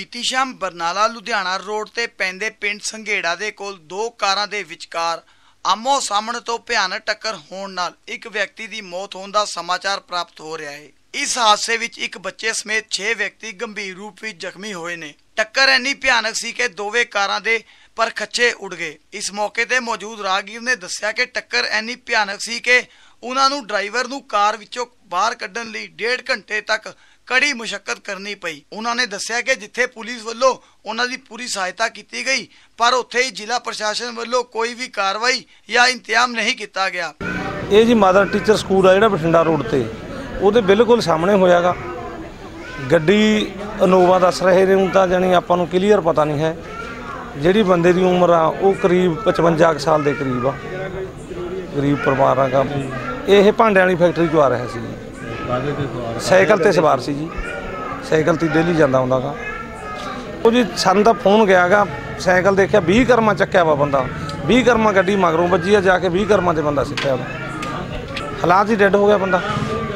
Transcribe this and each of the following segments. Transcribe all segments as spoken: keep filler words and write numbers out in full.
बीती शाम बरनाला लुधियाना रोड ते पैंदे पिंड संघेड़ा दे कोल दो कारां दे विचकार आमो सामने तो भयानक टक्कर होण नाल एक व्यक्ति दी मौत होण दा समाचार प्राप्त हो रहा है। इस हादसे विच एक बच्चे समेत छे व्यक्ति गंभीर रूप विच जख्मी होए ने। टक्कर इन्नी भयानक सी कि दोवें कारां दे पर खच्चे उड़ गए। इस मौके ते मौजूद राहगीर ने दस्सिया कि टक्कर इन्नी भयानक सी कि उन्हां नूं ड्राइवर नूं कार विचों बाहर कड्ढण लई डेढ़ घंटे तक कड़ी मुशक्कत करनी पई। उन्होंने दस्सिया कि जिथे पुलिस वालों उन्हां दी पूरी सहायता की गई पर उत्थे ही जिला प्रशासन वालों कोई भी कार्रवाई या इंतजाम नहीं किया गया। ये जी मदर टीचर स्कूल आ जिहड़ा बठिंडा रोड ते ਉਹਦੇ बिल्कुल सामने होयागा। गड्डी इनोवा दस रहे ने तां जानी आपां नूं क्लीयर पता नहीं है। जिहड़ी बंदे दी उम्र आ वो करीब पचवंजा साल के करीब आ, गरीब परिवार का। ये भांडे वाली फैक्ट्री चों आ रहा सी, साइकिल ते सवार सी जी, साइकिल ते डेली जांदा हुंदा गा। वो जी सानूं तां फोन गया गा, साइकिल देखिया बीस करमा चक्या वा बंदा, बीस करमा गड्डी मगरों वजी आ, जाके बीस करमा ते बंदा सिੱਟਿਆ वा। हालात ही डेड हो गया बंदा,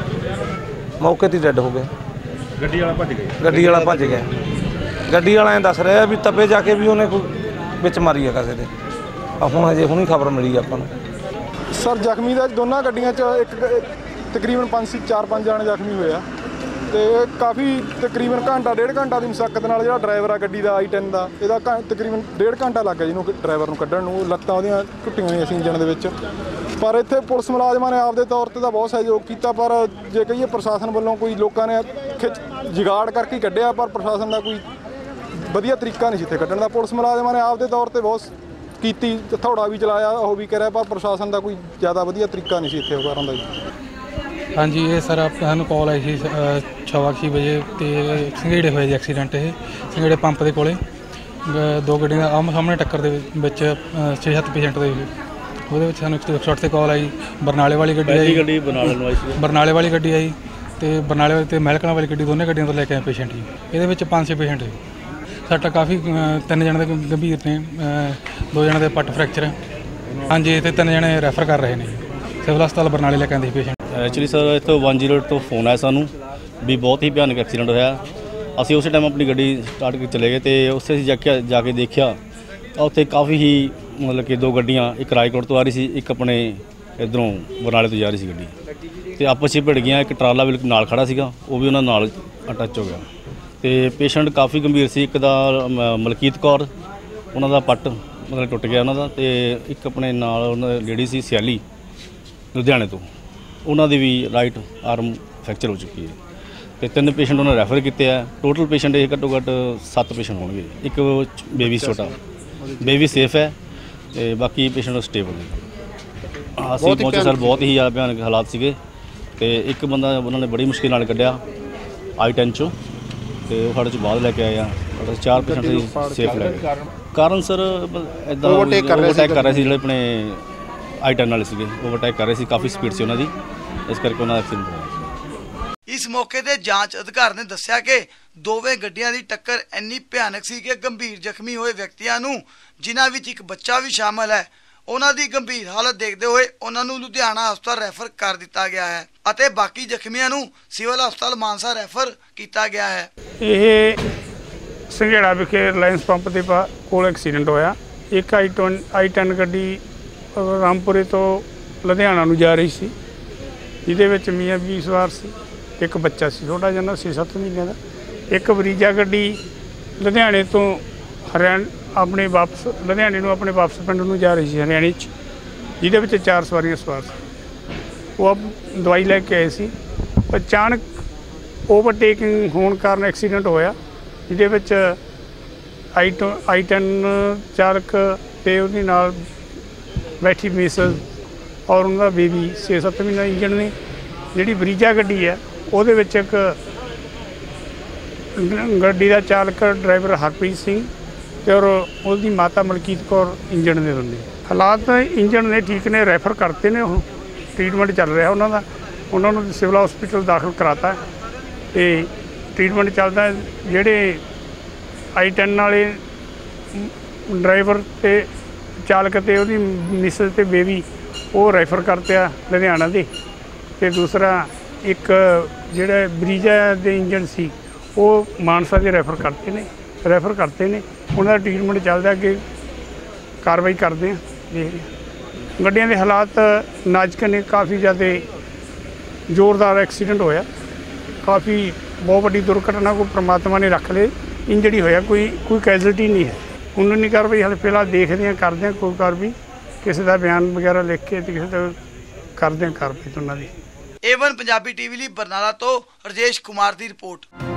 मौके ते डेड हो गया। गड्डी वाला भज गया, गड्डी वाला भज गया। गड्डी वाला दस रहा भी तपे जाके भी उन्हें कोई विच मारी है किसी दे। हुण हजे हुणी खबर मिली आपां नूं। सर जख्मी दा दोनों गड्डियां च एक तकरीबन पाँच से चार पाँच जाने जख्मी होए आ ते काफ़ी तकरीबन घंटा डेढ़ घंटा की मुशक्कत नाल जिहड़ा ड्राइवर आ गड्डी दा आई टेन दा इहदा तकरीबन डेढ़ घंटा लग गया जिन्हों ड्राइवर नूं कड्ढण नूं। लत्तां उहदियां टुट्टियां होईयां सी इंजन दे विच। पर इत्थे पुलिस मुलाजमां ने आपदे तौर ते तां बहुत सहयोग कीता, पर जे कहिए प्रशासन वालों कोई लोकां ने खिच जुगाड़ करके कड्ढिया, पर प्रशासन दा कोई वधिया तरीका नहीं सी इत्थे कड्ढण दा। पुलिस मुलाजमां ने आपदे तौर ते बहुत कीती, थोड़ा भी चलाया वो भी करिया, पर प्रशासन का कोई ज़्यादा वधिया तरीका नहीं सी इत्थे ओह करन दा जी। हाँ जी, ये सर सानूं कॉल आई थी छवा छे बजे तो संघेड़े होए जी एक्सीडेंट। ये संघेड़े पंप के कोले दो गड्डियां आमो सामने टक्कर दे विच छे सत्त पेशेंट दे ਉਹਦੇ ਸਾਨੂੰ एक सौ अठ से कॉल आई। बरनाले वाली गड्डी आई, गड्डी बरनाले ਨੂੰ ਆਈ ਸੀ, ਬਰਨਾਲੇ ਵਾਲੀ ਗੱਡੀ ਆਈ ਤੇ ਬਰਨਾਲੇ ਤੇ ਮਹਿਲਕਲਾਂ ਵਾਲੀ ਗੱਡੀ ਦੋਨੇ ਗੱਡੀਆਂ ਤੋਂ ਲੈ ਕੇ ਆਏ ਪੇਸ਼ੈਂਟ ਜੀ। ਇਹਦੇ ਵਿੱਚ ਪੰਜ ਛੇ ਪੇਸ਼ੈਂਟ ਸੀ। ਸੱਟ ਕਾਫੀ ਤਿੰਨ ਜਣੇ ਦੇ ਗੰਭੀਰ ਨੇ, ਦੋ ਜਣੇ ਦੇ ਪੱਟ ਫ੍ਰੈਕਚਰ ਹੈ। ਹਾਂਜੀ, ਤੇ ਤਿੰਨ ਜਣੇ ਰੈਫਰ ਕਰ ਰਹੇ ਨੇ ਸਿਵਲ ਹਸਪਤਾਲ ਬਰਨਾਲੇ ਲੈ ਕੇ ਆਂਦੇ ਪੇਸ਼ੈਂਟ। ਐਕਚੁਅਲੀ ਸਰ ਇੱਥੋਂ ਇੱਕ ਸੌ ਤੋਂ ਫੋਨ ਆਇਆ ਸਾਨੂੰ ਵੀ ਬਹੁਤ ਹੀ ਭਿਆਨਕ ਐਕਸੀਡੈਂਟ ਹੋਇਆ। ਅਸੀਂ ਉਸੇ ਟਾਈਮ ਆਪਣੀ ਗੱਡੀ ਸਟਾਰਟ ਕਰਕੇ ਚਲੇ ਗਏ ਤੇ ਉੱਥੇ ਅਸੀਂ ਜਾ ਕੇ ਜਾ ਕੇ ਦੇਖਿਆ ਤਾਂ ਉੱਥੇ ਕਾਫੀ ਹੀ ਮਤਲਬ ਕਿ ਦੋ ਗੱਡੀਆਂ, ਇੱਕ ਰਾਏਕੋਟ ਤੋਂ ਆ ਰਹੀ ਸੀ, ਇੱਕ ਆਪਣੇ ਇੱਧਰੋਂ ਬਰਨਾਲੇ ਤੋਂ ਜਾ ਰਹੀ ਸੀ ਗੱਡੀ, ਤੇ ਆਪਸ 'ਚ ਭਿੜ ਗਈਆਂ। ਇੱਕ ਟਰਾਲਾ ਬਿਲਕੁਲ ਨਾਲ ਖੜਾ ਸੀਗਾ, ਉਹ ਵੀ ਉਹਨਾਂ ਨਾਲ ਅਟੱਚ ਹੋ ਗਿਆ। ਤੇ ਪੇਸ਼ੈਂਟ ਕਾਫੀ ਗੰਭੀਰ ਸੀ। ਇੱਕ ਦਾ ਮਲਕੀਤ ਕੌਰ, ਉਹਨਾਂ ਦਾ ਪੱਟ ਮਤਲਬ ਟੁੱਟ ਗਿਆ ਉਹਨਾਂ ਦਾ, ਤੇ ਇੱਕ ਆਪਣੇ ਨਾਲ ਉਹਨਾਂ ਲੇਡੀ ਸੀ ਸਿਆਲੀ ਲੁਧਿਆਣੇ ਤੋਂ, ਉਹਨਾਂ ਦੀ ਵੀ ਰਾਈਟ ਆਰਮ ਫ੍ਰੈਕਚਰ ਹੋ ਚੁੱਕੀ ਹੈ। ਤੇ ਤਿੰਨ ਪੇਸ਼ੈਂਟ ਉਹਨਾਂ ਰੈਫਰ ਕੀਤੇ ਆ। ਟੋਟਲ ਪੇਸ਼ੈਂਟ ਇਹ ਘੱਟੋ ਘੱਟ ਸੱਤ ਪੇਸ਼ੈਂਟ ਹੋਣਗੇ। ਇੱਕ ਬੇਬੀ ਛੋਟਾ, ਬੇਬੀ ਸੇਫ ਹੈ ਤੇ ਬਾਕੀ ਪੇਸ਼ੈਂਟ ਸਟੇਬਲ ਨੇ। ਅਸੀਂ ਪਹੁੰਚੇ ਸਰ, ਬਹੁਤ ਹੀ ਜ਼ਿਆਦਾ ਭਿਆਨਕ ਹਾਲਾਤ ਸੀਗੇ ਤੇ ਇੱਕ ਬੰਦਾ ਉਹਨਾਂ ਨੇ ਬੜੀ ਮੁਸ਼ਕਿਲ ਨਾਲ ਕੱਢਿਆ ਆਈ ਟੈਨ ਚੋਂ, ਤੇ ਉਹ ਸਾਡੇ ਚੋਂ ਬਾਅਦ ਲੈ ਕੇ ਆਏ ਆ। ਚਾਰ ਪੇਸ਼ੈਂਟ ਸੀ ਸੇਫ ਲੈ ਗਏ। ਕਾਰਨ ਸਰ ਇੱਦਾਂ ਓਵਰਟੇਕ ਕਰ ਰਹੇ ਸੀ ਜਿਹੜੇ ਆਪਣੇ ਆਈ ਟੈਨ ਵਾਲੇ ਸੀਗੇ, ਓਵਰਟੇਕ ਕਰ ਰਹੇ ਸੀ, ਕਾਫੀ ਸਪੀਡ ਸੀ ਉਹਨਾਂ ਦੀ, ਇਸ ਕਰਕੇ ਉਹਨਾਂ ਦਾ ਐਕਸੀਡੈਂਟ ਹੋਇਆ। इस मौके ते जांच अधिकारी ने दस्सिया कि दोवें गड्डियां दी टक्कर इन्नी भयानक सी कि गंभीर जख्मी होए व्यक्तियां नूं, जिन्हां विच एक बच्चा भी शामिल है, उन्हां दी गंभीर हालत देखते हुए उन्हां नूं लुधियाना हस्पताल रैफर कर दिता गया है अते बाकी जख्मियां नूं सिविल हस्पताल मानसा रैफर किया गया है। ਇਹ ਸੰਘੇੜਾ ਵਿਖੇ ਰਿਲਾਇੰਸ ਪੰਪ ਦੇ ਕੋਲ ਐਕਸੀਡੈਂਟ ਹੋਇਆ। ਇੱਕ ਆਈ ਟਨ ਆਈ ਟੈਨ ਗੱਡੀ ਰਾਮਪੁਰੇ ਤੋਂ ਲੁਧਿਆਣਾ ਨੂੰ ਜਾ ਰਹੀ ਸੀ, ਜਿਹਦੇ ਵਿੱਚ ਮੀਆਂ ਬੀਬੀ ਸਵਾਰ ਸੀ, ਇੱਕ ਬੱਚਾ ਸੀ ਛੋਟਾ ਜਿਹਾ ਛੇ ਸੱਤ ਮਹੀਨਿਆਂ ਦਾ। ਇੱਕ ਬਰੀਜਾ ਗੱਡੀ ਲੁਧਿਆਣੇ ਤੋਂ ਹਰਿਆਣਾ ਆਪਣੇ ਵਾਪਸ ਲੁਧਿਆਣੇ ਨੂੰ ਆਪਣੇ ਵਾਪਸ ਪਿੰਡ ਨੂੰ ਜਾ ਰਹੀ ਸੀ ਹਰਿਆਣੇ 'ਚ, ਜਿਹਦੇ ਵਿੱਚ ਚਾਰ ਸਵਾਰੀਆਂ ਸਵਾਰ ਸੀ। ਉਹ ਦਵਾਈ ਲੈ ਕੇ ਆਏ ਸੀ। ਅਚਾਨਕ ਓਵਰਟੇਕਿੰਗ ਹੋਣ ਕਾਰਨ ਐਕਸੀਡੈਂਟ ਹੋਇਆ, ਜਿਹਦੇ ਵਿੱਚ ਆਈ ਟੋ ਆਈ ਟੈਨ ਚਾਲਕ ਅਤੇ ਉਹਦੇ ਨਾਲ ਬੈਠੀ ਮਿਸਜ਼ ਔਰ ਉਹਨਾਂ ਦਾ ਬੇਬੀ ਛੇ ਸੱਤ ਮਹੀਨਾ ਇੰਜਣ ਨੇ। ਜਿਹੜੀ ਬਰੀਜਾ ਗੱਡੀ ਹੈ ਉਹਦੇ ਵਿੱਚ ਇੱਕ ਗੱਡੀ ਦਾ ਚਾਲਕ ਡਰਾਈਵਰ ਹਰਪ੍ਰੀਤ ਸਿੰਘ ਅਤੇ ਔਰ ਉਹਦੀ ਮਾਤਾ ਮਲਕੀਤ ਕੌਰ ਇੰਜਣ ਦੇ ਬੰਦੇ। ਹਾਲਾਤ ਇੰਜਣ ਦੇ ਠੀਕ ਨੇ, ਰੈਫਰ ਕਰਤੇ ਨੇ, ਉਹ ਟ੍ਰੀਟਮੈਂਟ ਚੱਲ ਰਿਹਾ ਉਹਨਾਂ ਦਾ। ਉਹਨਾਂ ਨੂੰ ਸਿਵਲ ਹਸਪੀਟਲ ਦਾਖਲ ਕਰਾਤਾ ਅਤੇ ਟ੍ਰੀਟਮੈਂਟ ਚੱਲਦਾ। ਜਿਹੜੇ ਆਈ ਟੈਨ ਵਾਲੇ ਡਰਾਈਵਰ ਅਤੇ ਚਾਲਕ ਅਤੇ ਉਹਦੀ ਮਿਸਜ਼ ਅਤੇ ਬੇਬੀ ਉਹ ਰੈਫਰ ਕਰਤੇ ਆ ਲੁਧਿਆਣਾ ਦੇ, ਅਤੇ ਦੂਸਰਾ ਇੱਕ ਜਿਹੜਾ ਬਰੀਜਾ ਦੇ ਇੰਜਣ ਸੀ ਉਹ ਮਾਨਸਾ ਦੇ ਰੈਫਰ ਕਰਤੇ ਨੇ। ਰੈਫਰ ਕਰਤੇ ਨੇ, ਉਹਨਾਂ ਦਾ ਟ੍ਰੀਟਮੈਂਟ ਚੱਲਦਾ, ਅੱਗੇ ਕਾਰਵਾਈ ਕਰਦੇ ਹਾਂ, ਦੇਖਦੇ ਹਾਂ। ਗੱਡੀਆਂ ਦੇ ਹਾਲਾਤ ਨਾਜ਼ੁਕ ਨੇ, ਕਾਫੀ ਜ਼ਿਆਦਾ ਜ਼ੋਰਦਾਰ ਐਕਸੀਡੈਂਟ ਹੋਇਆ, ਕਾਫੀ ਬਹੁਤ ਵੱਡੀ ਦੁਰਘਟਨਾ, ਕੋਈ ਪ੍ਰਮਾਤਮਾ ਨੇ ਰੱਖ ਲਏ, ਇੰਜਰੀ ਹੋਇਆ, ਕੋਈ ਕੋਈ ਕੈਜੁਅਲਟੀ ਨਹੀਂ ਹੈ। ਕਾਨੂੰਨੀ ਕਾਰਵਾਈ ਹਾਲੇ ਫਿਲਹਾਲ ਦੇਖਦੇ ਹਾਂ, ਕਰਦੇ ਹਾਂ ਕੋਈ ਕਾਰਵਾਈ, ਕਿਸੇ ਦਾ ਬਿਆਨ ਵਗੈਰਾ ਲਿਖ ਕੇ ਤੇ ਕਿਸੇ ਦਾ ਕਰਦੇ ਹਾਂ ਕਾਰਵਾਈ ਉਹਨਾਂ ਦੀ। ਏਵਨ ਪੰਜਾਬੀ ਟੀਵੀ ਲਈ ਬਰਨਾਲਾ ਤੋਂ ਰਜੇਸ਼ ਕੁਮਾਰ ਦੀ ਰਿਪੋਰਟ।